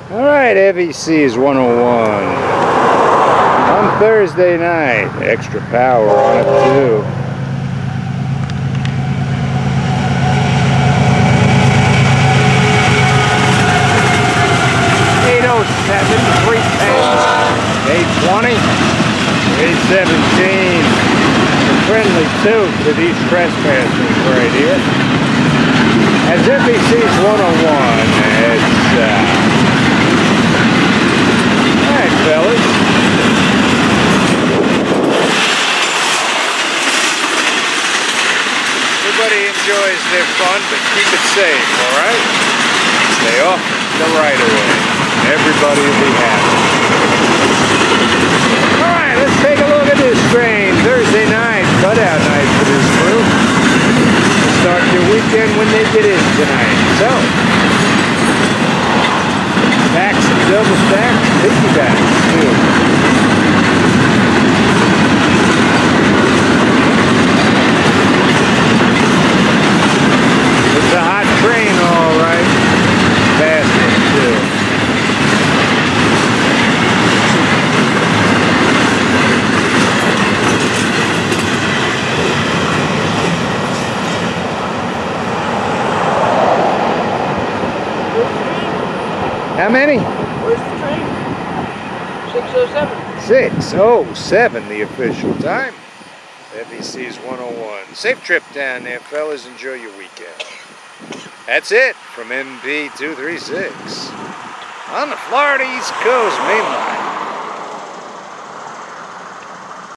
Alright, FEC101 on Thursday night. Extra power on it too. A20, A17, friendly too to these trespassers right here. As FEC's 101, it's alright fellas. Everybody enjoys their fun, but keep it safe, alright? Stay off the right of way. Everybody will be happy. Alright, let's take a look at this train. Thursday night, cutout night for this crew. Start your weekend when they get in tonight. So, stacks and double stacks, piggybacks too. It's a hot train, alright. Fast one too. How many? Where's the train? 6:07. 6:07, the official time. FEC's 101. Safe trip down there, fellas. Enjoy your weekend. That's it from MP236 on the Florida East Coast Main Line.